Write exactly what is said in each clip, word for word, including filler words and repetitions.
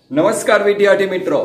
નમસ્કાર વિદ્યાર્થી મિત્રો,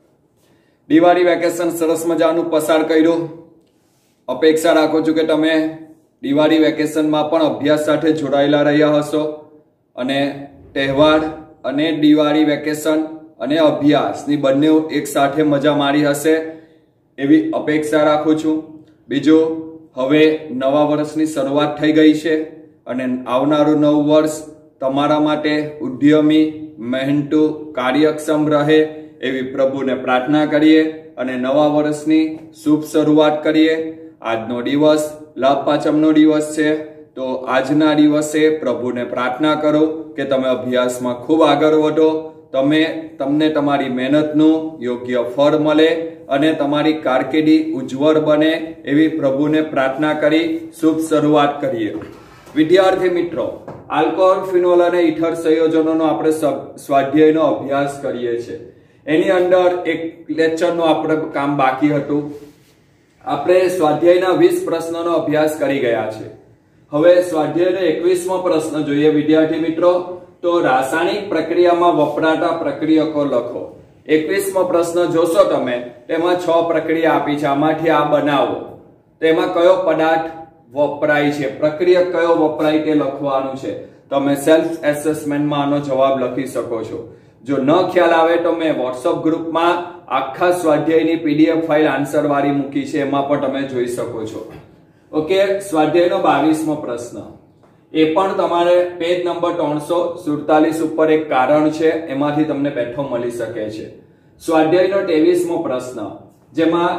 દિવાળી વેકેશન સરસ મજાનું પસાર કર્યું. અપેક્ષા રાખું છું કે તમે દિવાળી વેકેશનમાં પણ અભ્યાસ સાથે જોડાયેલા રહ્યા હશો અને તહેવાર અને દિવાળી વેકેશન અને અભ્યાસની બંને એક સાથે મજા માણી હશે એવી અપેક્ષા રાખું છું. બીજું, હવે નવા વર્ષની શરૂઆત થઈ ગઈ છે અને આવનારું નવું વર્ષ તમારા માટે ઉદ્યમી, મહેનતુ, કાર્યક્ષમ રહે એવી પ્રભુને પ્રાર્થના કરીએ અને નવા વર્ષની શુભ શરૂઆત કરીએ. આજનો દિવસ લાભ પાંચમનો દિવસ છે, તો આજના દિવસે પ્રભુને પ્રાર્થના કરો કે તમે અભ્યાસમાં ખૂબ આગળ વધો, તમે તમને તમારી મહેનતનું યોગ્ય ફળ મળે અને તમારી કારકિર્દી ઉજ્જવળ બને એવી પ્રભુને પ્રાર્થના કરી શુભ શરૂઆત કરીએ. વિદ્યાર્થી મિત્રો, આલ્કોહોલ, ફિનોલ અને ઇથર સંયોજનોનો આપણે સ્વાધ્યાયનો અભ્યાસ કરીએ છીએ. એની અંદર એક લેક્ચરનું આપણે કામ બાકી હતું. આપણે સ્વાધ્યાયના વીસ પ્રશ્નોનો અભ્યાસ કરી ગયા છે. હવે સ્વાધ્યાયનો એકવીસમો પ્રશ્ન જોઈએ વિદ્યાર્થી મિત્રો. તો રાસાયણિક પ્રક્રિયામાં વપરાતા પ્રક્રિયકો લખો. એકવીસમો પ્રશ્ન જોશો તમે, તેમાં છ પ્રક્રિયા આપી છે. આમાંથી આ બનાવો. તેમાં કયો પદાર્થ વપરાય છે, પ્રક્રિયક કયો વપરાય તે લખવાનું છે. તમે સેલ્ફ એસેસમેન્ટમાં આનો જવાબ લખી શકો છો. જો ન ખ્યાલ આવે તો મેં વોટ્સઅપ ગ્રુપમાં આખા સ્વાધ્યાયની પીડીએફ ફાઇલ આન્સર વાળી મૂકી છે, એમાં પણ તમે જોઈ શકો છો. ઓકે, સ્વાધ્યાયનો બાવીસમો પ્રશ્ન, એ પણ તમારે પેજ નંબર ત્રણસો સુડતાલીસ ઉપર એક કારણ છે, એમાંથી તમને બેઠો મળી શકે છે. સ્વાધ્યાયનો ત્રેવીસમો પ્રશ્ન, જેમાં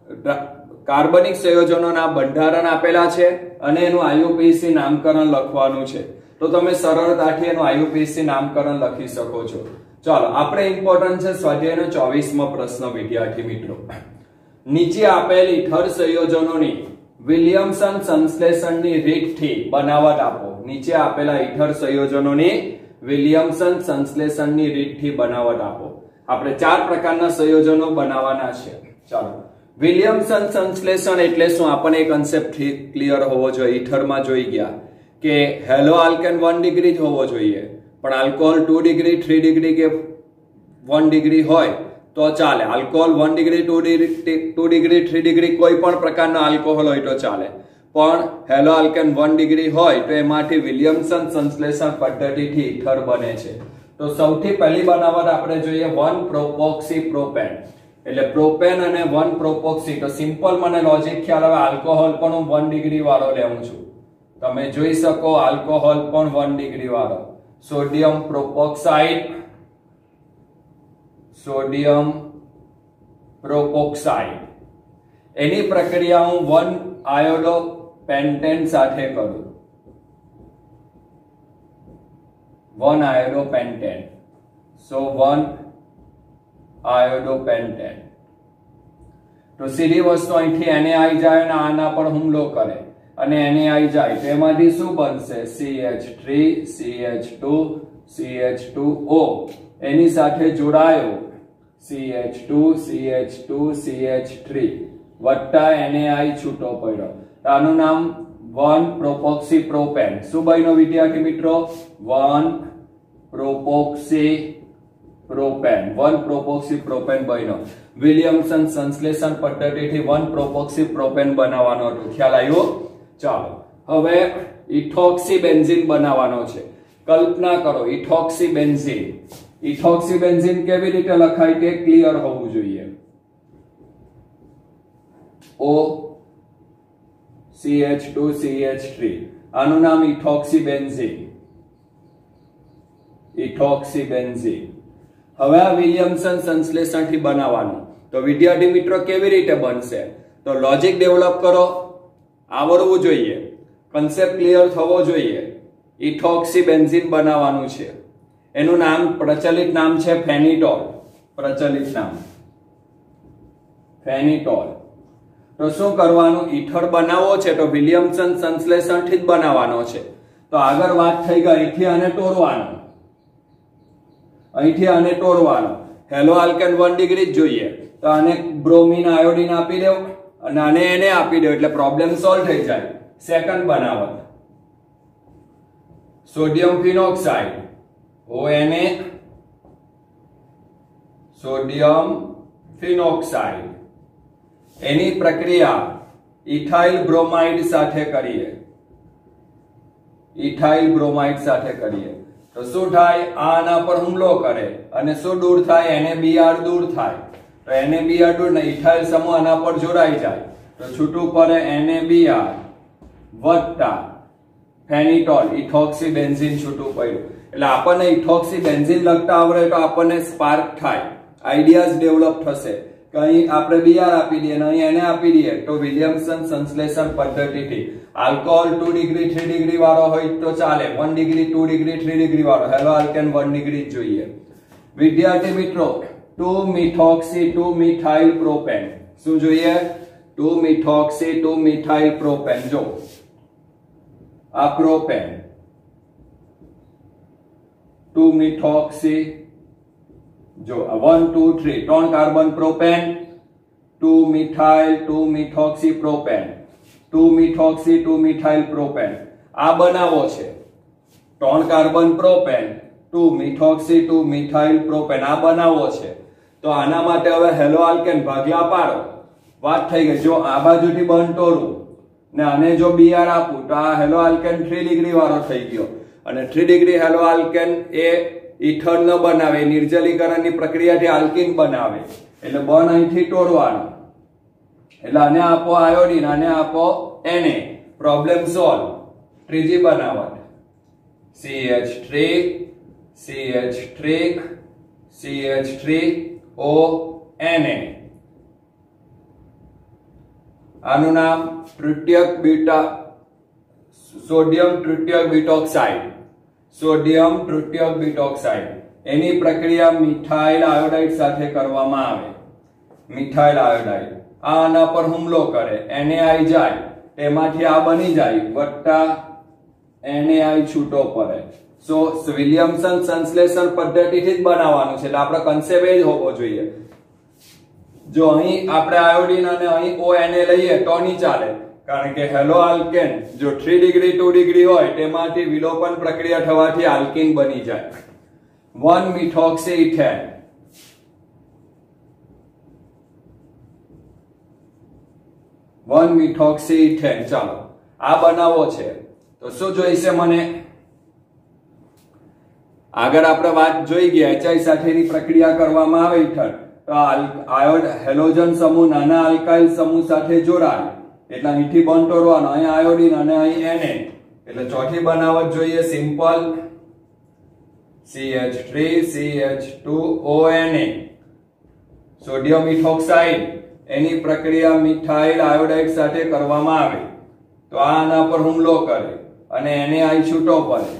કાર્બનિક સંયોજનોના બંધારણ આપેલા છે અને એનું આઈયુપીએસી નામકરણ લખવાનું છે. તો તમે સરળતાથી એનું આઈયુપીએસી નામકરણ લખી શકો છો. ચાલો, આપણે ઇમ્પોર્ટન્ટ છે સ્વાધ્યાયનો ચોવીસમો પ્રશ્ન વિદ્યાર્થી મિત્રો. નીચે આપેલ ઇથર સંયોજનોની વિલિયમસન સંશ્લેષણની રીતથી બનાવટ આપો. નીચે આપેલા ઇથર સંયોજનોની વિલિયમસન સંશ્લેષણની રીતથી બનાવટ આપો. આપણે ચાર પ્રકારના સંયોજનો બનાવવાના છે. ચાલો, વિલિયમસન સંશ્લેષણ એટલે શું, આપણને એક કન્સેપ્ટ ક્લિયર હોવો જોઈએ. ઇથરમાં જોઈ ગયા કે હેલો આલ્કેન વન ડિગ્રી જ હોવો જોઈએ, પણ alcohol two degree, three degree કે વન ડિગ્રી હોય તો ચાલે. Alcohol one degree, two degree, two degree, three degree કોઈ પણ પ્રકારનો આલ્કોહોલ હોય તો ચાલે, પણ હેલો આલ્કેન વન ડિગ્રી હોય તો એમાંથી વિલિયમસન સંશ્લેષણ પદ્ધતિથી ઇથર બને છે. તો સૌથી પહેલી બનાવટ આપણે જોઈએ વન પ્રોપોક્સી પ્રોપેન. એટલે પ્રોપેન અને વન પ્રોપોક્સી. તો સિમ્પલ મને લોજિક ખ્યાલ આવે. આલ્કોહોલ પણ હું વન ડિગ્રી વાળો લેવું છું. તમે જોઈ શકો, આલ્કોહોલ પણ વન ડિગ્રી વાળો. Sodium propoxide, sodium propoxide. એની પ્રક્રિયા હું વન આયોડો પેન્ટેન સાથે કરું. One iodo pentane. So one iodo pentane. તો સીધી વસ્તુ અહીંથી એને આવી જાય અને આના પર હુમલો કરે અને એને આવી જાય તો એમાંથી શું બનશે? C H three, C H two, C H two O. એની સાથે જોડાયો C H two, C H two, C H three વત્તા એને આઈ છૂટો પડ્યો. આનું નામ વન પ્રોપોક્સી પ્રોપેન. શું બન્યો વિદ્યાર્થી મિત્રો? One propoxy propane. One propoxy propane બન્યો. વિલિયમસન સંશ્લેષણ પદ્ધતિથી વન પ્રોપોક્સી પ્રોપેન બનાવવાનો હતો. ખ્યાલ આવ્યો? ચાલો, હવે ઇથોક્સી બેન્ઝીન બનાવવાનો છે. કલ્પના કરો, ઇથોક્સી બેન્ઝીન. ઇથોક્સી બેન્ઝીન કેવી રીતે લખાય તે ક્લિયર હોવું જોઈએ. O C H two, C H three. આનું નામ ઇથોક્સી બેન્ઝીન. Ethoxy benzene. હવે આ વિલિયમસન સંશ્લેષણથી બનાવવાનું. તો વિદ્યાર્થી મિત્રો કેવી રીતે બનશે? તો લોજિક ડેવલપ કરો, આવડવું જોઈએ, કન્સેપ્ટ ક્લિયર થવો જોઈએ. ઇથોક્સી બેન્ઝીન બનાવવાનું છે. એનું નામ, પ્રચલિત નામ છે ફેનિટોલ. પ્રચલિત નામ ફેનિટોલ. તો શું કરવાનું? ઇથર બનાવવો છે તો વિલિયમસન સંશ્લેષણથી જ બનાવવાનો છે. તો આગળ વાત થઈ ગઈ, અહીંથી આને તોડવાનો, અહીંથી આને તોડવાનો. હેલો આલ્કેન વન ડિગ્રી જ જોઈએ તો આને બ્રોમિન આયોડિન આપી દેવ અને આને એને આપી દેવ એટલે પ્રોબ્લેમ સોલ્વ થઈ જાય. સેકન્ડ બનાવટ sodium phenoxide, O N A sodium phenoxide, એની પ્રક્રિયા ઇથાઇલ બ્રોમાઇડ સાથે કરીએ, ઇથાઇલ બ્રોમાઇડ સાથે કરીએ તો શું થાય? આના પર હુમલો કરે અને શું દૂર થાય? NaBr દૂર થાય. તો NaBr દૂર ને ઇથાઇલ સમૂહ આના પર જોડાઈ જાય તો છૂટું પડે NaBr વત્તા ફેનિટોલ ઇથોક્સી બેન્ઝીન છૂટું પડ્યું. એટલે આપણને ઇથોક્સી બેન્ઝીન લખતા આવડે તો આપણને સ્પાર્ક થાય, આઈડિયાઝ ડેવલપ થશે કે અહીં આપણે બીઆર આપી દઈએ અને અહીં એને આપી દઈએ તો વિલિયમસન સંશ્લેષણ પદ્ધતિથી alcohol two degree three degree વાળો હોય તો ચાલે, one degree two degree three degree વાળો, હેલો આલ્કેન વન ડિગ્રી જોઈએ. વિદ્યાર્થી મિત્રો, two methoxy two methyl propane શું જોઈએ? Two methoxy two methyl propane. જો આ પ્રોપેન ટુ મિથોક્સી, જો વન ટુ થ્રી ત્રણ carbon propane, two methyl two methoxy propane, two methoxy two methyl propane આ બનાવો છે. ત્રણ carbon propane, two methoxy two methyl propane આ બનાવો છે. તો આના માટે હવે હેલો આલ્કેન ભાગલા પાડો, વાત થઈ ગઈ. જો આ બાજુથી બંધ તોડું ને આને જો બીઆર આપું તો આ હેલો આલ્કેન થ્રી ડિગ્રી વાળો થઈ ગયો અને થ્રી ડિગ્રી હેલો આલ્કેન એ ઇથર ન બનાવે, નિર્જલીકરણની પ્રક્રિયાથી આલ્કીન બનાવે. એટલે બન અહીંથી તોડવાનો, એટલે આને આપો આયોડીન, આને આપો Na, પ્રોબ્લેમ સોલ્વ. ત્રીજી બનાવટ C H three C H three C H three O Na, આનું નામ તૃતીયક બીટા સોડિયમ તૃતીયક બીટોક્સાઇડ, સોડિયમ તૃતીયક બીટોક્સાઇડ. એની પ્રક્રિયા મિથાઇલ આયોડાઇડ સાથે કરવામાં આવે, મિથાઇલ આયોડાઇડ. આ આના પર હુમલો કરે, NaI જાય, તેમાંથી આ બની જાય વત્તા NaI છૂટો પડે. સો વિલિયમસન સંશ્લેષણ પદ્ધતિથી જ બનાવવાનું છે, એટલે આપણો કન્સેપ્ટ એ જ હોવો જોઈએ. જો અહીં આપણે આયોડીન અને અહીં ONa લઈએ તો નહીં ચાલે, કારણ કે હેલો આલ્કેન જો થ્રી ડિગ્રી ટુ ડિગ્રી હોય તેમાંથી વિલોપન પ્રક્રિયા થવાથી આલ્કીન બની જાય. One methoxy ethane, one methoxy ethane. ચાલો આ બનાવો છે તો શું જોઈશે મને? આગળ આપણે વાત જોઈ ગયા, એચઆઈ સાથેની પ્રક્રિયા કરવામાં આવે ઇથર તો આયોડ હેલોજન સમૂહ નાના આલ્કાઇલ સમૂહ સાથે જોડાય એટલે અહીંથી બંધ તોડવાનો, અહીં આયોડીન અને અહીં Na. એટલે ચોથી બનાવટ જોઈએ simple C H three C H two O Na, sodium ethoxide. એની પ્રક્રિયા મિથાઇલ આયોડાઇડ સાથે કરવામાં આવે તો આ આના પર હુમલો કરે અને NaI છૂટો પડે,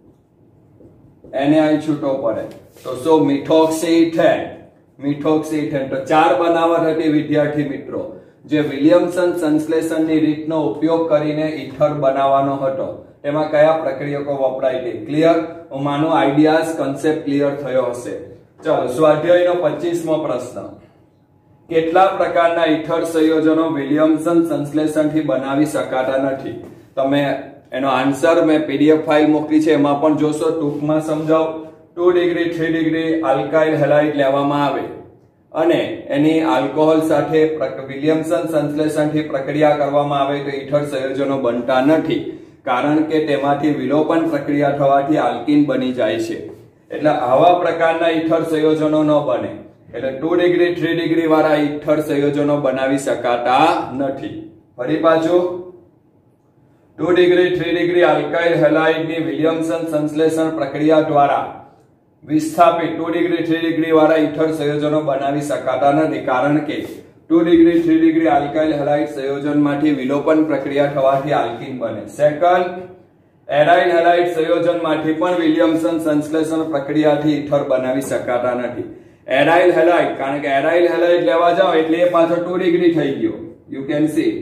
NaI છૂટો પડે તો so methoxy ethane, methoxy ethane. તો ચાર બનાવટ હતી વિદ્યાર્થી મિત્રો, જે વિલિયમસન સંશ્લેષણની રીતનો ઉપયોગ કરીને ઇથર બનાવવાનો હતો. તેમાં કયા પ્રક્રિયકો વપરાય છે? ક્લિયર? હું માનું આઈડિયાઝ કન્સેપ્ટ ક્લિયર થયો હશે. ચાલો સ્વાધ્યાયનો પચીસમો પ્રશ્ન. કેટલા પ્રકારના ઇથર સંયોજનો વિલિયમસન સંશ્લેષણથી બનાવી શકાતા નથી? તમે એનો આન્સર મેં પીડીએફ ફાઇલ મોકલી છે, એમાં પણ જોશો. ટૂંકમાં સમજાવ. Two degree three degree alkyl halide લેવામાં આવે અને એની આલ્કોહોલ સાથે વિલિયમસન સંશ્લેષણથી પ્રક્રિયા કરવામાં આવે તો ઇથર સંયોજનો બનતા નથી, કારણ કે તેમાંથી વિલોપન પ્રક્રિયા થવાથી આલ્કીન બની જાય છે. એટલે આવા પ્રકારના ઇથર સંયોજનો ન બને. એટલે ટુ ડિગ્રી થ્રી ડિગ્રી વાળા ઇથર સંયોજનો બનાવી શકાતા નથી. ફરી પાછું two degree three degree alkyl હેલાઇડની વિલિયમસન સંશ્લેષણ પ્રક્રિયા દ્વારા વિસ્થાપિત ટુ ડિગ્રી થ્રી ડિગ્રી વાળા ઇથર સંયોજનો બનાવી શકાતા નથી, કારણ કે two degree three degree alkyl halide સંયોજનમાંથી વિલોપન પ્રક્રિયા થવાથી આલ્કીન બને. સેકન્ડ, એરાઇલ હેલાઇડ સંયોજનમાંથી પણ વિલિયમસન સંશ્લેષણ પ્રક્રિયાથી ઇથર બનાવી શકાતા નથી. એરાઇલ હેલાઇડ, કારણ કે એરાઇલ હેલાઇડ લેવા જાઓ એટલે એ પાછો ટુ ડિગ્રી થઈ ગયો. યુ કેન સી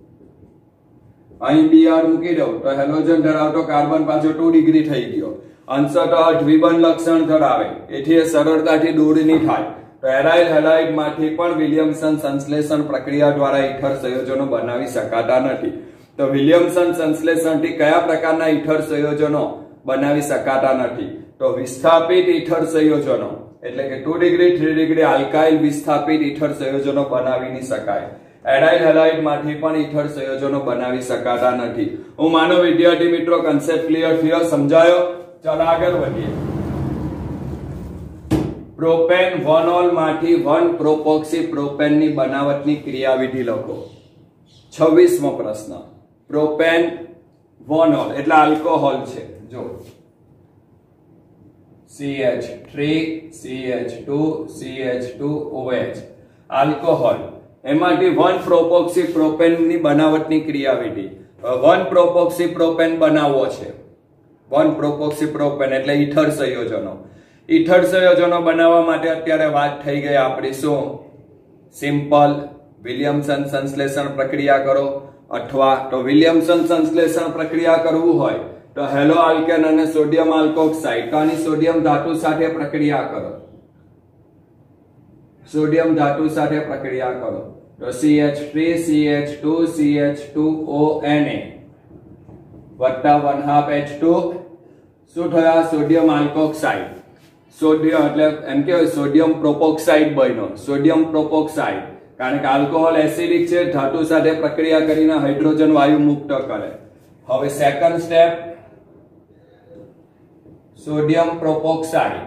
અહીં બીઆર મૂકી દઉં તો હેલોજન ધરાવતો કાર્બન પાછો ટુ ડિગ્રી થઈ ગયો. અંશતઃ દ્વિબંધ લક્ષણ ધરાવે, એથી એ સરળતાથી દૂર નહીં થાય. તો એરાઇલ હેલાઇડ માંથી પણ વિલિયમસન સંશ્લેષણ પ્રક્રિયા દ્વારા ઇથર સંયોજનો બનાવી શકાતા નથી. તો વિલિયમસન સંશ્લેષણથી કયા પ્રકારના ઇથર સંયોજનો બનાવી શકાતા નથી? તો વિસ્થાપિત ઈથર સંયોજનો એટલે કે two degree three degree alkyl વિસ્થાપિત ઈથર સંયોજનો બનાવી નહીં શકાય. એડાઇલ હેલાઇડ માંથી પણ ઈથર સંયોજનો બનાવી શકાતા નથી. હું માનો વિદ્યાર્થી મિત્રો કન્સેપ્ટ ક્લિયર થયો, સમજાયો? ચાલો આગળ વધીએ. પ્રોપેન વનઓલ માંથી વન પ્રોપોક્સી પ્રોપેન ની બનાવટની ક્રિયાવિધિ લખો. છવ્વીસમો પ્રશ્ન. પ્રોપેન વનઓલ એટલે આલ્કોહોલ છે. જો C H three C H two C H two O H alcohol, એમાંથી વન પ્રોપોક્સી પ્રોપેન ની બનાવટની ક્રિયાવિધિ. વન પ્રોપોક્સી પ્રોપેન બનાવવો છે. વન પ્રોપોક્સી પ્રોપેન એટલે ઈથર સંયોજનો. ઈથર સંયોજનો બનાવવા માટે અત્યારે વાત થઈ ગઈ આપણી શું? સિમ્પલ વિલિયમસન સંશ્લેષણ પ્રક્રિયા કરો, અથવા તો વિલિયમસન સંશ્લેષણ પ્રક્રિયા કરવું હોય તો હેલો આલ્કેન અને સોડિયમ આલ્કોક્સાઇડ આની સોડિયમ ધાતુ સાથે પ્રક્રિયા કરો. સોડિયમ ધાતુ સાથે પ્રક્રિયા કરો તો C H three C H two C H two O N A વત્તા વન હાફ એચ ટુ શું થયા? Sodium alkoxide. સોડિયમ એટલે એમ કહેવાય સોડિયમ પ્રોપોક્સાઇડ બન્યો. સોડિયમ પ્રોપોક્સાઇડ કારણ કે આલ્કોહોલ એસિડિક છે, ધાતુ સાથે પ્રક્રિયા કરીને હાઇડ્રોજન વાયુ મુક્ત કરે. હવે second step, sodium propoxide.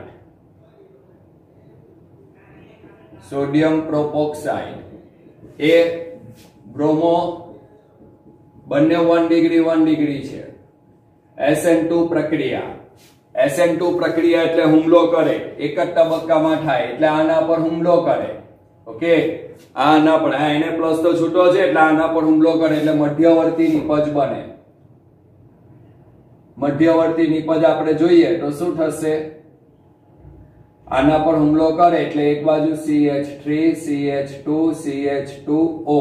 Sodium propoxide એ બ્રોમો બંને વન ડિગ્રી વન ડિગ્રી છે. એસ એન ટુ પ્રક્રિયા. એસ એન ટુ પ્રક્રિયા એટલે હુમલો કરે, એક જ તબક્કામાં થાય એટલે આના પર હુમલો કરે. ઓકે, આના પર આ એને પ્લસ તો છૂટો છે એટલે આના પર હુમલો કરે એટલે મધ્યવર્તી નિપજ બને. મધ્યવર્તી નિપજ આપણે જોઈએ તો શું થશે? આના પર હુમલો કરે એટલે એક બાજુ C H three C H two C H two O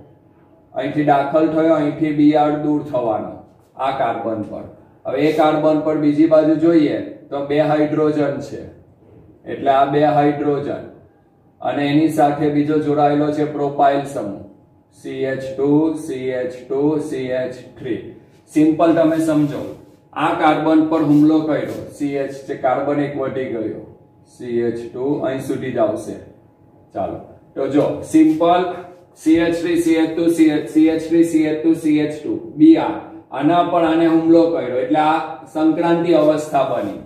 અહીંથી દાખલ થયો, અહીંથી બીઆર દૂર થવાનો આ કાર્બન પર. હવે એ કાર્બન પર બીજી બાજુ જોઈએ તો બે હાઇડ્રોજન છે એટલે આ બે હાઇડ્રોજન અને એની સાથે બીજો જોડાયેલો છે પ્રોપાઇલ સમૂહ C H two C H two C H three. Simple તમે સમજો, આ કાર્બન પર હુમલો કર્યો, સી એચ છે કાર્બન એક વધી ગયો, સી એચ ટુ અહીં સુધી જ આવશે. ચાલો તો જો simple C H three C H two C H three C H two C H two B R આના પર આને હુમલો કર્યો એટલે આ સંક્રાંતિ અવસ્થા બની.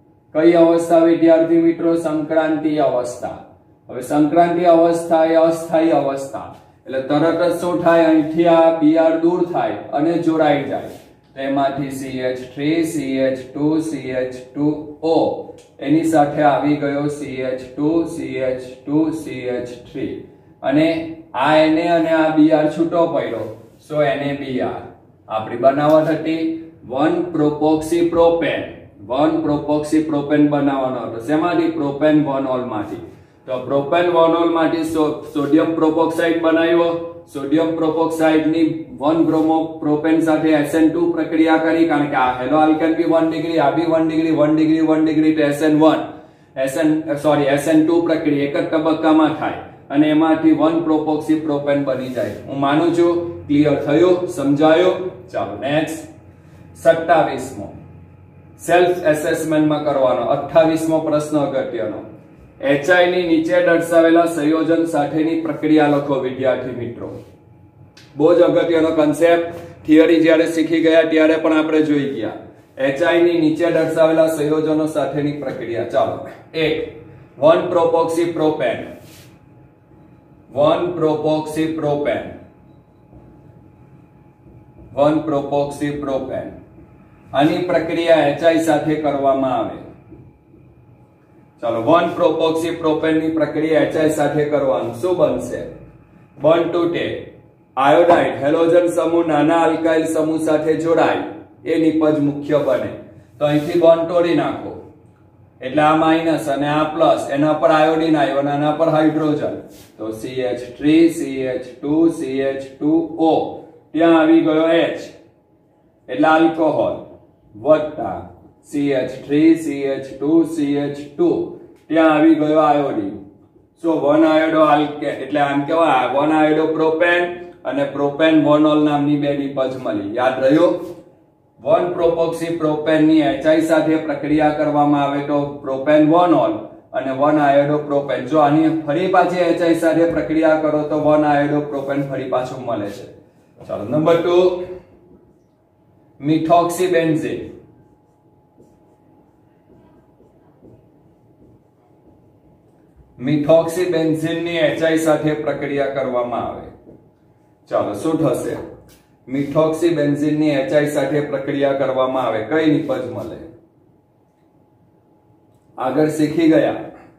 કઈ અવસ્થા વિદ્યાર્થી મિત્રો? સંક્રાંતિ અવસ્થા. હવે સંક્રાંતિ અવસ્થા એ અસ્થાયી અવસ્થા એટલે તરત જ શું થાય? અહીંથી આ બીઆર દૂર થાય અને જોડાઈ જાય. એમાંથી C H three C H two C H two O એની સાથે આવી ગયો C H two C H two C H three અને આ એને અને આ બીઆર છૂટો પડ્યો સો એને બીઆર. આપણી બનાવટ હતી one propoxy propane. One propoxy propane બનાવવાનો હતો. શેમાંથી? પ્રોપેન વનઓલ માંથી. તો પ્રોપેન વનઓલ માંથી સોડિયમ પ્રોપોક્સાઇડ બનાવ્યો. સોડિયમ પ્રોપોક્સાઇડ ની વન બ્રોમો પ્રોપેન સાથે એસ એન ટુ પ્રક્રિયા કરી કારણ કે આ halo alkane B one degree, આ B one degree, one degree one degree તો S N one S N sorry S N two પ્રક્રિયા એક જ તબક્કામાં થાય અને એમાંથી વન પ્રોપોક્સી પ્રોપેન બની જાય. હું માનું છું ક્લિયર થયું, સમજાયું? ચાલો નેક્સ્ટ સત્તાવીસમો સેલ્ફ એસેસમેન્ટમાં કરવાનો. અઠ્ઠાવીસમો પ્રશ્ન અગત્યનો. એચઆઈ ની નીચે દર્શાવેલા સંયોજન સાથેની પ્રક્રિયા લખો વિદ્યાર્થી મિત્રો. બહુ જ અગત્યનો કન્સેપ્ટ. થિયરી જ્યારે શીખી ગયા ત્યારે પણ આપણે જોઈ ગયા. એચઆઈ ની નીચે દર્શાવેલા સંયોજનો સાથેની પ્રક્રિયા. ચાલો એક one propoxy propane. One propoxy propane one propoxy propane આની પ્રક્રિયા એચઆઈ સાથે કરવામાં આવે. ચાલો વન પ્રોપોક્સી પ્રોપેન ની પ્રક્રિયા એચઆઈ સાથે કરવાનું. શું બનશે? બોન્ડ ટુ ટેક આયોડાઇડ હેલોજન સમૂહ નાના આલ્કાઇલ સમૂહ સાથે જોડાય એ નિપજ મુખ્ય બને. તો અહીંથી બોન્ડ તોડી નાખો એટલે આ માઇનસ અને આ પ્લસ, એના પર આયોડિન આવ્યો અને આના પર હાઇડ્રોજન તો C H three C H two C H two O ત્યાં આવી ગયો H એટલે આલ્કોહોલ વત્તા C H three C H two C H two ત્યાં આવી ગયો iodine. So one iodo alkane એટલે આમ કેવાય વન આયોડો પ્રોપેન અને પ્રોપેન વનઓલ નામની બે નિપજ મળી. યાદ રહ્યો? વન પ્રોપોક્સી પ્રોપેન ની એચઆઈ સાથે પ્રક્રિયા કરવામાં આવે તો પ્રોપેન વન ઓલ અને વન આયોડો પ્રોપેન. જો આની ફરી પાછી એચઆઈ સાથે પ્રક્રિયા કરો તો વન આયોડો પ્રોપેન ફરી પાછું મળે છે. ચાલો નંબર ટુ, મિથોક્સીબેન્ઝીન. મિથોક્સીબેન્ઝીન ની એચઆઈ સાથે પ્રક્રિયા કરવામાં આવે. ચાલો શું થશે? મિથોક્સીબેન્ઝીન ની એચઆઈ સાથે પ્રક્રિયા કરવામાં આવે, કઈ નિપજ મળે? આગળ શીખી ગયા,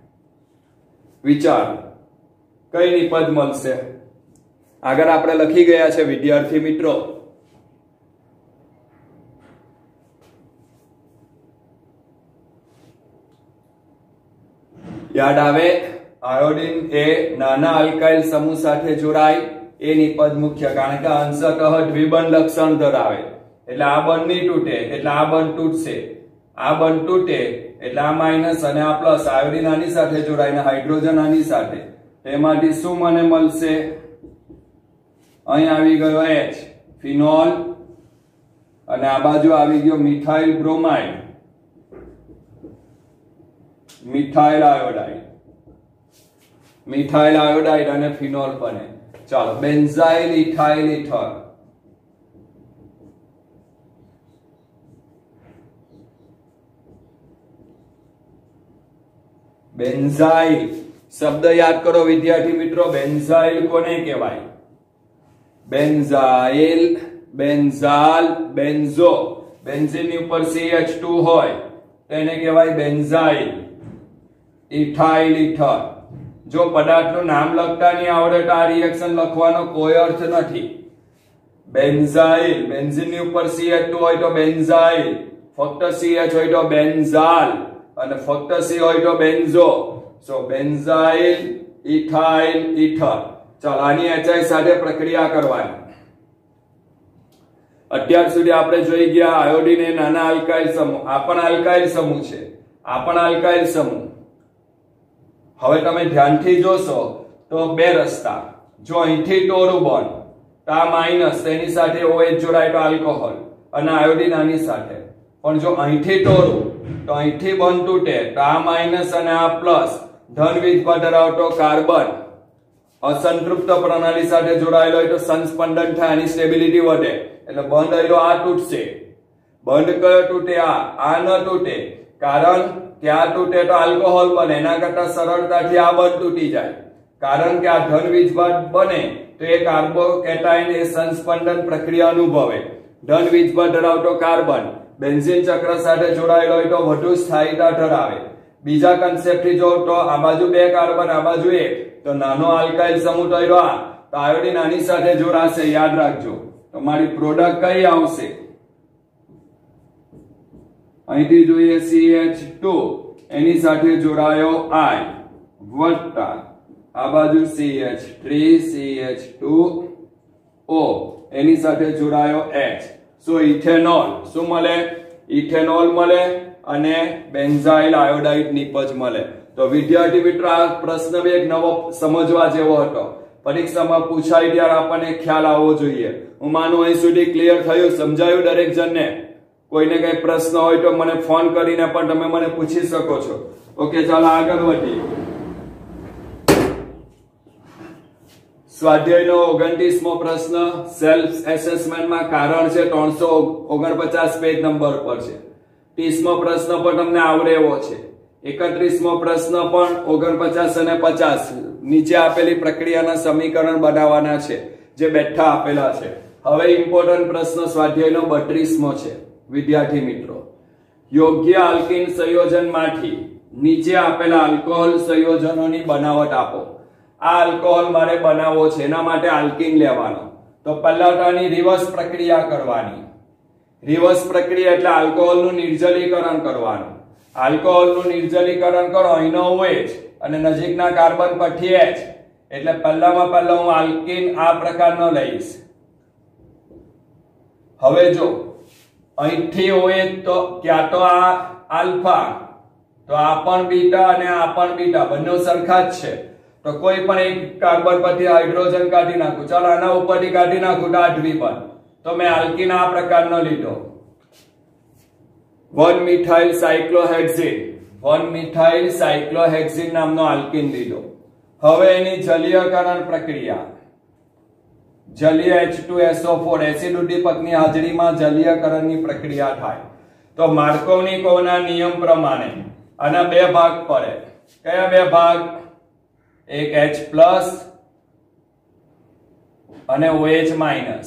વિચાર કઈ નિપજ મળશે? આગળ આપણે લખી ગયા છે વિદ્યાર્થી મિત્રો. યાદ આવે? આયોડીન એ નાના આલ્કાઇલ સમૂહ સાથે જોડાય એ નિપજ મુખ્ય, કારણ કે અંશતઃ દ્વિબંધ લક્ષણ ધરાવે. એટલે આ બંધ નહીં તૂટે એટલે આ બંધ તૂટશે, આ બંધ તૂટે એટલે આ માઇનસ અને આ પ્લસ. આયોડીન આની સાથે જોડાઈને હાઇડ્રોજન આની સાથે, તેમાંથી શું મને મળશે? અહીં આવી ગયો H ફિનોલ અને આ બાજુ આવી ગયો methyl bromide, methyl iodide, methyl iodide અને ફિનોલ બને. ચાલો બેન્ઝાઇલ ઇથાઇલ ઇથર. બેન્ઝાઇલ શબ્દ યાદ કરો વિદ્યાર્થી મિત્રો. બેન્ઝાઇલ કોને કહેવાય? બેન્ઝાઇલ, બેન્ઝાલ, બેન્ઝો. બેન્ઝીન ની ઉપર સી એચ ટુ હોય તો એને કહેવાય બેન્ઝાઇલ. Ethyl ether. જો પદાર્થનું નામ લખતા નહીં આવડે તો આ રિએક્શન લખવાનો કોઈ અર્થ નથી. બેન્ઝાઇલ, બેન્ઝીન ની ઉપર સી એચ ટુ હોય તો બેન્ઝાઇલ, ફક્ત સી એચ હોય તો બેન્ઝાલ અને ફક્ત સી હોય તો benzo. So benzyl ethyl ether. ચાલો આની એચઆઈ સાથે પ્રક્રિયા કરવાની. અત્યાર સુધી આપણે જોઈ ગયા આયોડીન એ નાના આલ્કાઇલ સમૂહ, આ પણ આલ્કાઇલ સમૂહ છે, આ પણ આલ્કાઇલ સમૂહ. હવે તમે ધ્યાનથી જોશો તો બે રસ્તા. જો અહીંથી ટોરું બોન્ડ તો આ માઇનસ, તેની સાથે OH જોડાય તો આલ્કોહોલ અને આયોડીન આની સાથે. પણ જો અહીંથી ટોરું તો અહીંથી બોન્ડ તૂટે તો આ માઇનસ અને આ પ્લસ, ધન વીજભાર ધરાવતો કાર્બન અસંતૃપ્ત પ્રણાલી સાથે જોડાયેલો હોય તો સંસ્પંદન થાય, આની સ્ટેબિલિટી વધે એટલે બંધ આયલો આ તૂટશે. બંધ કયો તૂટે? આ આ ન તૂટે, કારણ કે આ તૂટે તો આલ્કોહોલ બને, એના કરતા સરળતાથી આ બંધ તૂટી જાય. કારણ કે આ ધન વીજભાર બને તો એ કાર્બોકેટાઇન એ સંસ્પંદન પ્રક્રિયા અનુભવે. ધન વીજભાર ધરાવતો કાર્બન બેન્ઝીન ચક્ર સાથે જોડાયેલો હોય તો વધુ સ્થાયીતા ધરાવે. બીજા કન્સેપ્ટ થી જો તો આ બાજુ બે કાર્બન આ બાજુ એક, તો નાનો આલ્કાઇલ સમૂહ થયેલો આ, તો આયોડીન આની સાથે જોડાશે. યાદ રાખજો તમારી પ્રોડક્ટ કઈ આવશે? અહીંથી જોઈએ સી એચ ટુ, એની સાથે જોડાયો I વત્તા આ બાજુ C H three, C H two O એની સાથે જોડાયો H. સો ઇથેનોલ શું મળે? ઇથેનોલ મળે અને બેન્ઝાઇલ આયોડાઇડ નિપજ મળે. તો વિદ્યાર્થી મિત્રો આ પ્રશ્ન બી એક નવો સમજવા જેવો હતો. પરીક્ષામાં પૂછાય ત્યારે આપણને ખ્યાલ આવવો જોઈએ. હું માનું અહીં સુધી ક્લિયર થયું, સમજાયું દરેક જણને? કોઈને કઈ પ્રશ્ન હોય તો મને ફોન કરીને પણ તમે મને પૂછી શકો છો. ઓકે ચાલો આગળ વધીએ. સ્વાધ્યાયનો ઓગણત્રીસમો પ્રશ્ન સેલ્ફ એસેસમેન્ટમાં કારણ છે ત્રણસો ઓગણપચાસ પેજ નંબર પર છે. ત્રીસમો પ્રશ્ન પણ તમને આવડે એવો છે. એકત્રીસમો પ્રશ્ન પણ ઓગણપચાસ અને પચાસ નીચે આપેલી પ્રક્રિયાના સમીકરણ બનાવવાના છે જે બેઠા આપેલા છે. હવે ઇમ્પોર્ટન્ટ પ્રશ્ન સ્વાધ્યાયનો બત્રીસમો છે. વિદ્યાર્થી મિત્રો, યોગ્ય આલ્કીન સંયોજનમાંથી નીચે આપેલા આલ્કોહોલ સંયોજનોની બનાવટ આપો. આ આલ્કોહોલ મારે બનાવવો છે, એના માટે આલ્કીન લેવાનો. તો પહેલા તો આની રિવર્સ પ્રક્રિયા કરવાની. રિવર્સ પ્રક્રિયા એટલે આલ્કોહોલનું નિર્જલીકરણ કરવાનું. આલ્કોહોલનું નિર્જલીકરણ કરો, અહીંનો OH અને નજીકના કાર્બન પરથી H, એટલે પહેલામાં પહેલા હું આલ્કીન આ પ્રકારનો લઈશ. હવે જો અહીંથી OH તો ક્યાં તો આ આલ્ફા, તો આ પણ બીટા અને આ પણ બીટા, બંને સરખા જ છે. તો કોઈ પણ એક કાર્બન પરથી હાઇડ્રોજન કાઢી નાખું. ચાલો આના ઉપરથી કાઢી નાખું તો આ દ્વિબંધ. તો મેં આલ્કીન આ પ્રકારનો લીધો. One methyl cyclohexene one methyl cyclohexene નામનો આલ્કીન લીધો. હવે એની જલીયકરણ પ્રક્રિયા જલીય H two S O four acid ઉદ્દીપકની હાજરીમાં જલીયકરણની પ્રક્રિયા થાય. તો માર્કોવનિકોવના નિયમ પ્રમાણે આના બે ભાગ પડે. કયા બે ભાગ? એક H પ્લસ અને OH માઇનસ.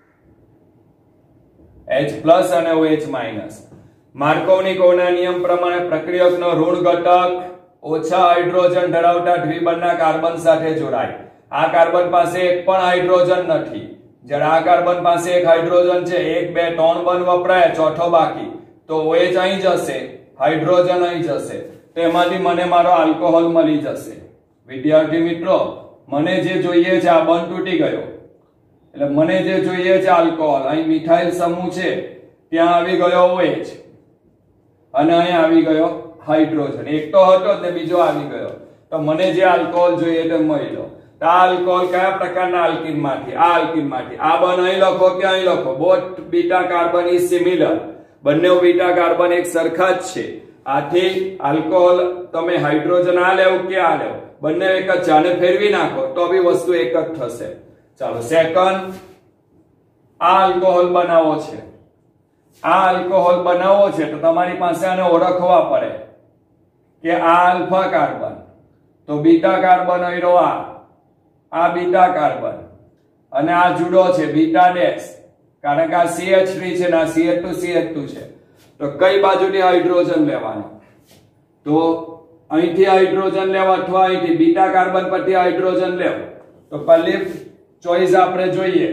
H પ્લસ અને OH માઇનસ. માર્કોવનિકોવના નિયમ પ્રમાણે પ્રક્રિયકનો ઋણ ઘટક ઓછા હાઇડ્રોજન ધરાવતા દ્વિબંધના કાર્બન સાથે જોડાય. આ કાર્બન પાસે એક પણ હાઇડ્રોજન નથી. જ્યારે આ કાર્બન પાસે એક હાઇડ્રોજન છે, એક બે ત્રણ બંધ વપરાય, ચોથો બાકી, તો OH અહીં જશે, હાઇડ્રોજન અહીં જશે, તો એમાંથી મને મારો આલ્કોહોલ મળી જશે. વિદ્યાર્થી મિત્રો, મને જે જોઈએ છે આ બંધ તૂટી ગયો, એટલે મને જે જોઈએ છે આલ્કોહોલ, અહીં મિથાઇલ સમૂહ છે, ત્યાં આવી ગયો OH અને અહીં આવી ગયો હાઇડ્રોજન. એક તો હતો ને બીજો આવી ગયો, તો મને જે આલ્કોહોલ જોઈએ તે મળી લો. આ આલ્કોહોલ કયા પ્રકારના આલ્કીન માંથી? આ આલ્કીન માંથી. આ બન અહીં લખો કે અહીં લખો, both beta carbon is similar. બંને બીટા કાર્બન એક સરખા જ છે. આથી આલ્કોહોલ તમે હાઇડ્રોજન આ લેવું કે આ લેવું, બંને એક જ છે. આને ફેરવી નાખો તો બી વસ્તુ એક જ થશે. ચાલો, સેકન્ડ, આ આલ્કોહોલ બનાવવો છે. આ આલ્કોહોલ બનાવવો છે તો તમારી પાસે આને ઓળખવા પડે કે આ આલ્ફા કાર્બન, તો બીટા કાર્બન આવ્યો આ આ બીટા કાર્બન, અને આ જુદો છે બીટા ડેશ, કારણ કે આ સી એચ થ્રી છે ને આ C H two C H two છે. તો કઈ બાજુથી હાઇડ્રોજન લેવાનું? તો અહીંથી હાઇડ્રોજન લેવા અથવા અહીંથી બીટા કાર્બન પરથી હાઇડ્રોજન લેવું. તો પહેલી ચોઈસ આપણે જોઈએ.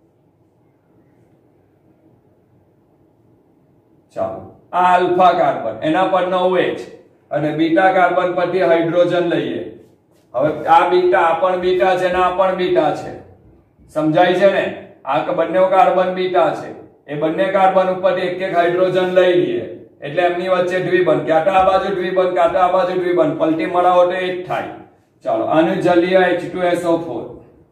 ચાલો, આ આલ્ફા કાર્બન, એના પરનો OH, અને બીટા કાર્બન પરથી હાઇડ્રોજન લઈએ. હવે આ બીટા, આ પણ બીટા છે ને આ પણ બીટા છે. સમજાય છે ને? આ બંને કાર્બન બીટા છે, એ બંને કાર્બન ઉપરથી એક એક હાઇડ્રોજન લઈ લઈએ, એટલે એમની વચ્ચે દ્વિબંધ, ક્યાં તો આ બાજુ દ્વિબંધ, ક્યાં તો આ બાજુ દ્વિબંધ, પલટી મરાવો તો એ જ થાય. ચાલો, આનું જલીય H two S O four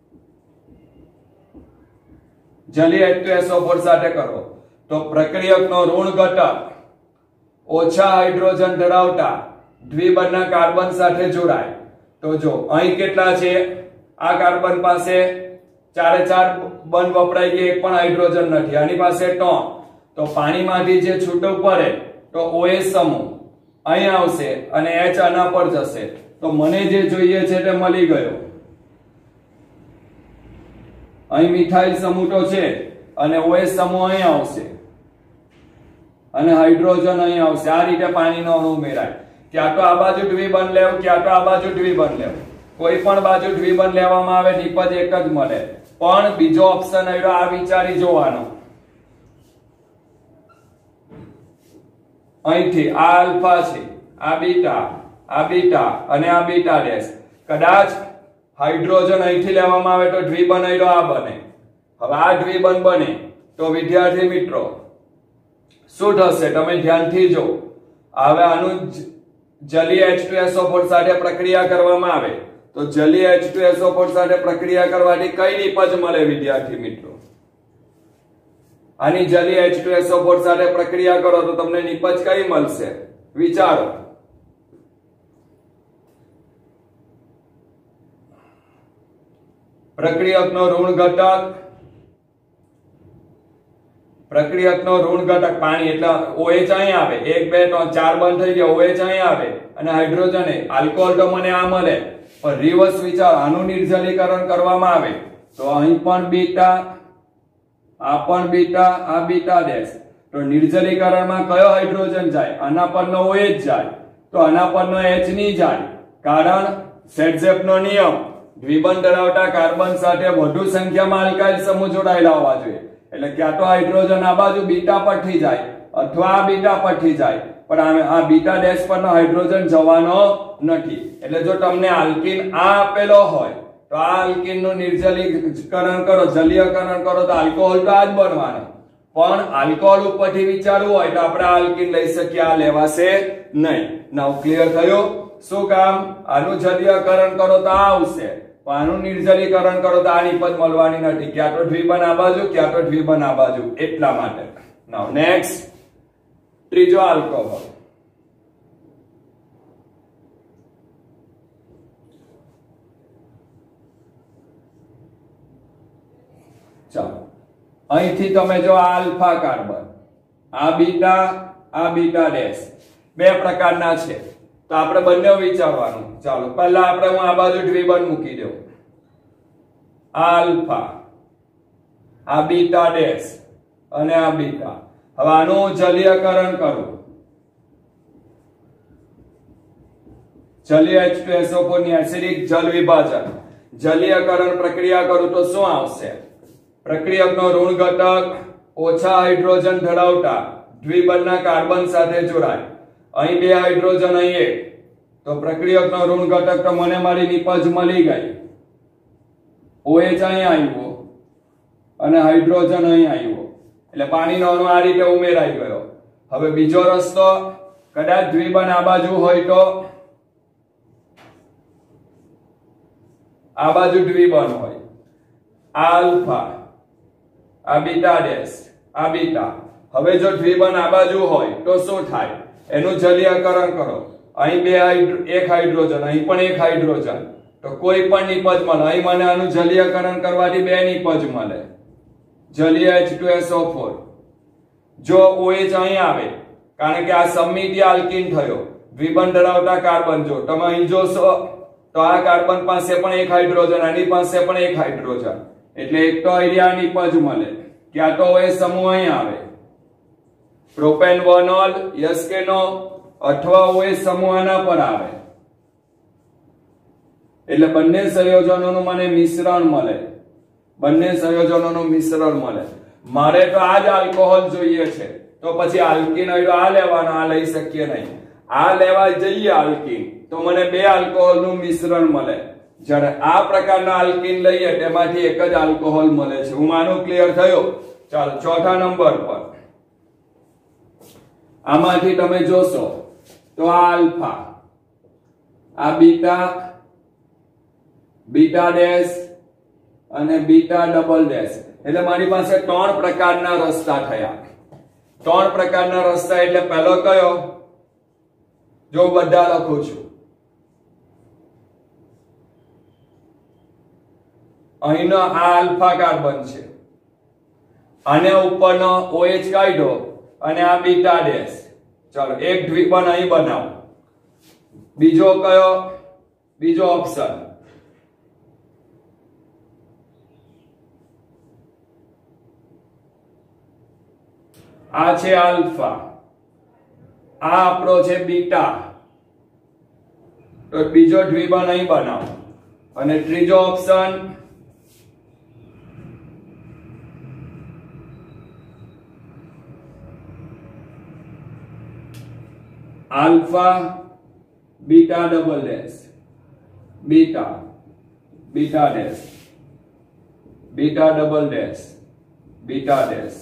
જલીય H two S O four સાથે કરો તો પ્રક્રિયકનો ઋણ ઘટક ઓછા હાઇડ્રોજન ધરાવતા દ્વિબંધના કાર્બન સાથે જોડાય. તો જો અહીં કેટલા છે? આ કાર્બન પાસે ચારે ચાર બંધ વપરાઈ ગયા, એક પણ હાઇડ્રોજન નથી. આની પાસે ત્રણ, તો પાણીમાંથી જે છૂટું પડે તો OH સમૂહ અહીં આવશે અને H આના પર જશે. તો મને જે જોઈએ છે તે મળી ગયો. અહીં મિથાઇલ સમૂહ તો છે અને OH સમૂહ અહીં આવશે અને હાઇડ્રોજન અહીં આવશે. આ રીતે પાણીનો અણુ ઉમેરાય. ક્યાં તો આ બાજુ દ્વિબંધ લેવું, ક્યાં તો આ બાજુ દ્વિબંધ લેવું. કોઈ પણ બાજુ દ્વિબંધ લેવામાં આવે નિપજ એક જ મળે. પણ બીજો ઓપ્શન આવ્યો, આ વિચારી જોવાનો. અહીંથી આ આલ્ફા છે, આ બીટા, આ બીટા અને આ બીટા ડેશ. કદાચ હાઇડ્રોજન અહીંથી લેવામાં આવે તો દ્વિબંધ આવ્યો આ બને. હવે આ દ્વિબંધ બને તો વિદ્યાર્થી મિત્રો શું થશે? તમે ધ્યાનથી જો. હવે આનું જલીય H two S O four સાથે પ્રક્રિયા કરવામાં આવે તો જલીય H two S O four સાથે પ્રક્રિયા કરવાથી કઈ નિપજ મળે વિદ્યાર્થી મિત્રો? આની જલીય H two S O four સાથે પ્રક્રિયા કરો તો તમને નિપજ કઈ મળશે? વિચારો. પ્રક્રિયકનો ઋણ ઘટક પ્રક્રિયકનો ઋણ ઘટક પાણી એટલે OH અહીં આવે, એક બે ત્રણ ચાર બંધ થઈ ગયા, OH અહીં આવે અને હાઇડ્રોજન, આલ્કોહોલ તો મને આ મળે. પણ રિવર્સ વિચાર, આનું નિર્જલીકરણ કરવામાં આવે તો અહીં પણ બીટા, આ પણ બીટા, આ બીટા ડેશ. તો નિર્જલીકરણમાં કયો હાઇડ્રોજન જાય? આના પરનો OH જાય, તો આના પરનો H નહીં જાય. કારણ સેટઝેપનો નિયમ, દ્વિબંધ ધરાવતા કાર્બન સાથે વધુ સંખ્યામાં આલ્કાઇલ સમૂહ જોડાયેલા હોવા જોઈએ. એટલે ક્યાં તો હાઇડ્રોજન આ બાજુ બીટા પરથી જાય અથવા આ બીટા પરથી જાય, પણ આ બીટા ડેશ પરનો હાઇડ્રોજન જવાનો નથી. એટલે જો તમને આલ્કીન આ આપેલો હોય તો આ આલ્કીન નું નિર્જલીકરણ કરો, જલીયકરણ કરો તો આલ્કોહોલ તો આ જ બનવાનો. પણ આલ્કોહોલ ઉપરથી વિચારવું હોય તો આપણે આલ્કીન લઈ શકીએ, આ લેવાશે નહીં. નાઉ ક્લિયર થયું? શું કામ? આનું જલીયકરણ કરો તો આ આવશે, આનું નિર્જલીકરણ કરો તો આ નિપજ મળવાની નથી. ક્યાં તો દ્વિબંધ આ બાજુ, ક્યાં તો દ્વિબંધ આ બાજુ, એટલા માટે. નાઉ નેક્સ્ટ, ત્રીજો આલ્કોહોલ. ચાલો અહીંથી તમે જો આલ્ફા કાર્બન, આ બીટા, આ બીટા ડેશ બે પ્રકારના છે, તો આપણે બંને વિચારવાનું. ચાલો પહેલા આપણે હું આ બાજુ દ્વિબંધ મૂકી દઉં. આલ્ફા, આ બીટા ડેશ અને આ બીટા. હવે આનું જલીયકરણ કરું. જલીય H two S O four ની એસિડિક જલ વિભાજન જલીયકરણ પ્રક્રિયા કરું તો શું આવશે? પ્રક્રિયકનો ઋણ ઘટક ઓછા હાઇડ્રોજન ધરાવતા દ્વિબંધના કાર્બન સાથે જોડાય. અહીં બે હાઇડ્રોજન, અહીં એક, તો પ્રક્રિયકનો ઋણ ઘટક તો મને મારી નિપજ મળી ગઈ. OH અહીં આવ્યો અને હાઇડ્રોજન અહીં આવ્યો, એટલે પાણીનો અણુ આ રીતે ઉમેરાઈ ગયો. હવે બીજો રસ્તો, કદાચ દ્વિબંધ આ બાજુ હોય તો આ બાજુ દ્વિબંધ હોય. આલ્ફા, આ બીટા ડેશ, આ બીટા. હવે જો દ્વિબંધ આ બાજુ હોય તો શું થાય? એનું જલીયકરણ કરો. અહીં બે એક હાઇડ્રોજન, અહીં પણ એક હાઇડ્રોજન, તો કોઈ પણ નિપજ મળે. અહીં મને આનું જલીયકરણ કરવાથી બે નિપજ મળે, જલીય H two S O four. જો OH અહીં આવે, કારણ કે આ સમમિતીય આલ્કીન થયો, દ્વિબંધ ધરાવતા કાર્બન. જો તમે અહીં જોશો તો આ કાર્બન પાસે પણ એક હાઇડ્રોજન, આની પાસે પણ એક હાઇડ્રોજન, એટલે એક તો અહીંયા નિપજ મળે. ક્યાં તો OH સમૂહ અહીં આવે, પ્રોપેન વન ઓલ, યસ કે નો, અથવા OH સમૂહ આના પર આવે, એટલે બંને સંયોજનોનું મને મિશ્રણ મળે. બંને સંયોજનોનું મિશ્રણ મળે. મારે તો આ જ આલ્કોહોલ જોઈએ છે, તો પછી આલ્કીન આ લેવાનો, આ લઈ શકીએ નહીં. આ લેવા જઈએ આલ્કીન, તો મને બે આલ્કોહોલનું મિશ્રણ મળે. જ્યારે આ પ્રકારના આલ્કીન લઈએ તેમાંથી એક જ આલ્કોહોલ મળે છે. હું માનું ક્લિયર થયો? ચાલો ચોથા નંબર પર આમાંથી તમે જોશો તો આ આલ્ફા, આ બીટા, બીટા ડેશ અને બીટા ડબલ ડેશ, એટલે મારી પાસે ત્રણ પ્રકારના રસ્તા થયા. ત્રણ પ્રકારના રસ્તા એટલે પહેલો કયો? જો બધા લખું છું, અહીંનો આ આલ્ફા કાર્બન છે, આને ઉપરનો OH કાઢ્યો અને આ બીટા ડેશ. ચાલો એક દ્વિબંધ અહીં બનાવો. બીજો કયો? બીજો ઓપ્શન આ છે આલ્ફા, આ આપણો છે બીટા, તો બીજો દ્વિબંધ અહીં બનાવો. અને ત્રીજો option alpha beta double dash, beta beta dash, beta double dash, beta dash.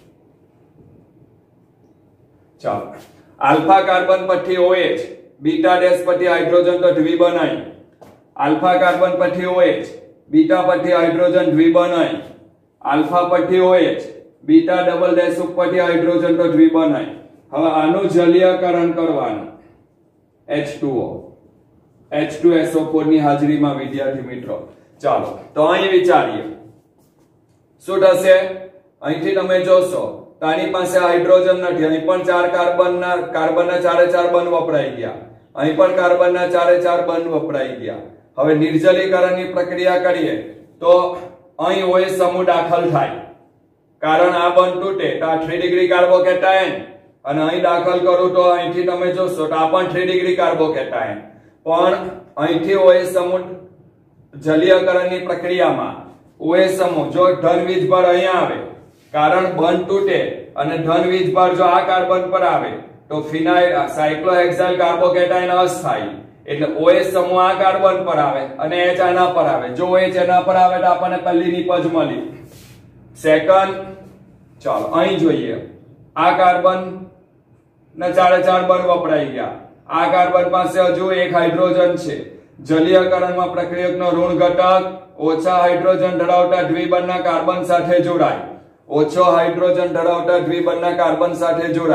ચાલો આલ્ફા કાર્બન પરથી OH, બીટા ડેશ પરથી હાઇડ્રોજન તો દ્વિબંધ અહીં. આલ્ફા કાર્બન પરથી OH, બીટા પરથી હાઇડ્રોજન દ્વિબંધ અહીં. આલ્ફા પરથી OH, બીટા ડબલ ડેશ ઉપરથી હાઇડ્રોજન તો દ્વિબંધ અહીં. હવે આનું જલીયકરણ કરવાનું. H two O, H two S O four ની હાજરીમાં વિદ્યાર્થી મિત્રો. ચાલો તો અહીં વિચારીએ શું થશે. અહીંથી તમે જોશો તો આની પાસે હાઇડ્રોજન નથી, અહીં પણ ચાર કાર્બનના કાર્બનના ચારે ચાર બંધ વપરાઈ ગયા, અહીં પણ કાર્બનના ચારે ચાર બંધ વપરાઈ ગયા. હવે નિર્જલીકરણની પ્રક્રિયા કરીએ તો અહીં OH સમૂહ દાખલ થાય, કારણ આ બંધ તૂટે તો આ થ્રી ડિગ્રી કાર્બોકેટાયન, અને અહીં દાખલ કરું તો અહીંથી તમે જોશો તો આ પણ થ્રી ડિગ્રી કાર્બોકેટાયન. પણ અહીંથી OH સમૂહ જલીયકરણની પ્રક્રિયામાં OH સમૂહ જો ધન વીજભાર અહીંયા આવે, કારણ બંધ તૂટે, અને ધન વીજભાર જો આ કાર્બન પર આવે તો ફિનાઇલ સાયક્લોહેક્સાઇલ કાર્બોકેટાયન અસ્થાયી, એટલે OH સમૂહ આ કાર્બન પર આવે અને H આના પર આવે. જો OH એના પર આવે તો આપણને પહેલી નિપજ મળી. સેકન્ડ, ચાલો અહીં જોઈએ, આ કાર્બન ના ચારે ચાર બંધ વપરાઈ ગયા, આ કાર્બન પાસે હજુ એક હાઇડ્રોજન છે. જલીયકરણમાં પ્રક્રિયકનો ઋણ ઘટક ઓછા હાઇડ્રોજન ધરાવતા દ્વિબંધના કાર્બન સાથે જોડાય, ઓછો હાઇડ્રોજન ધરાવતા દ્વિબંધના કાર્બન સાથે જોડાય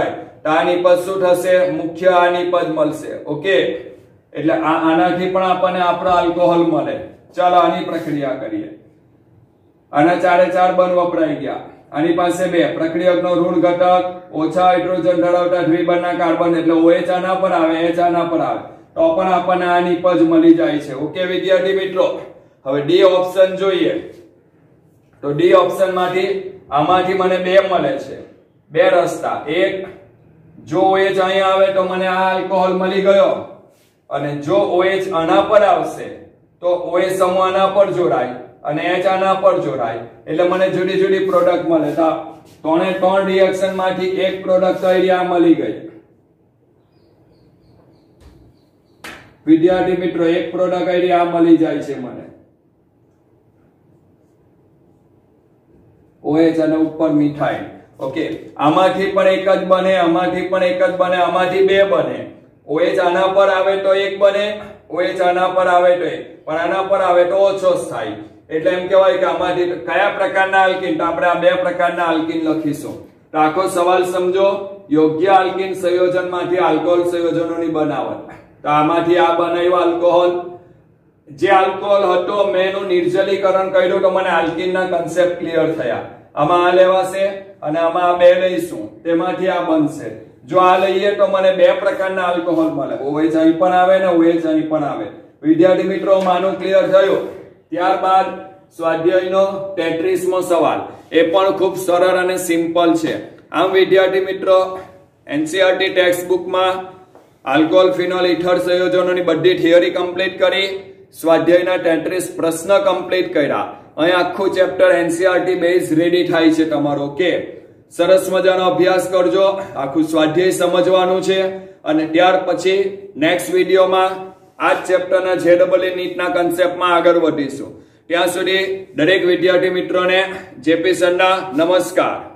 તો આ નિપજ શું થશે? મુખ્ય આ નિપજ મળશે. ઓકે, એટલે આ આનાથી પણ આપણને આપણો આલ્કોહોલ મળે. ચાલો આની પ્રક્રિયા કરીએ. આના ચારે ચાર બંધ વપરાઈ ગયા. આની પાસે બે પ્રક્રિયકનો ઋણ ઘટક ઓછા હાઇડ્રોજન ધરાવતા દ્વિબંધના કાર્બન એટલે OH આના પર આવે, H આના પર આવે તો પણ આપણને આ નિપજ મળી જાય છે. ઓકે વિદ્યાર્થી મિત્રો, હવે ડી ઓપ્શન જોઈએ તો ડી ઓપ્શન માંથી આમાંથી મને બે મળે છે. બે રસ્તા, એક જો OH અહીંયા આવે તો મને આ આલ્કોહોલ મળી ગયો, અને જો OH આના પર આવશે તો OH સમૂહ આના પર જોડાય અને H આના પર જોડાય એટલે મને જુદી જુદી પ્રોડક્ટ મળે. તો ત્રણે ત્રણ રિએક્શન માંથી એક પ્રોડક્ટ આ મળી ગઈ. વિદ્યાર્થી મિત્રો, એક પ્રોડક્ટ આઈડી આ મળી જાય છે મને. OH અને ઉપર મિથાઇલ. ઓકે, આમાંથી પણ એક જ બને, આમાંથી પણ એક જ બને, આમાંથી બે બને. OH આના પર આવે તો એક બને, OH આના પર આવે તો એક, પણ આના પર આવે તો ઓછો થાય. એટલે એમ કહેવાય કે આમાંથી કયા પ્રકારના આલ્કીન? તો આપણે આ બે પ્રકારના આલ્કીન લખીશું. તો આખો સવાલ સમજો. યોગ્ય આલ્કીન સંયોજનમાંથી આલ્કોહોલ સંયોજનોની બનાવટ. તો આમાંથી આ બનાવ્યું આલ્કોહોલ. જે આલ્કોહોલ હતો મેં એનું નિર્જલીકરણ કર્યું તો મને આલ્કીનના કન્સેપ્ટ ક્લિયર થયા. આમાં આ લેવાશે અને આમાં આ બે લઈશું, તેમાંથી આ બનશે. જો આ લઈએ તો મને બે પ્રકારના આલ્કોહોલ મળે. OH અહીં પણ આવે ને OH અહીં પણ આવે. વિદ્યાર્થી મિત્રો, માનું ક્લિયર થયું? ત્યારબાદ સ્વાધ્યાયનો તેત્રીસમો સવાલ, એ પણ ખૂબ સરળ અને સિમ્પલ છે. આમ વિદ્યાર્થી મિત્રો, એનસીઈઆરટી ટેક્સ્ટ બુકમાં આલ્કોહોલ ફિનોલ ઇથર સંયોજનોની બધી થિયરી કમ્પ્લીટ કરી, સ્વાધ્યાયના તેત્રીસ પ્રશ્ન કમ્પ્લીટ કર્યા. અહીં આખું ચેપ્ટર એનસીઈઆરટી બેઝ રેડી થાય છે તમારો. ઓકે, સરસ મજાનો અભ્યાસ કરજો. આખું સ્વાધ્યાય સમજવાનું છે અને ત્યાર પછી નેક્સ્ટ વિડીયોમાં આ ચેપ્ટરના જેડબલઈ નીટના કન્સેપ્ટમાં આગળ વધીશું. ત્યાં સુધી દરેક વિદ્યાર્થી મિત્રોને જેપી સરના નમસ્કાર.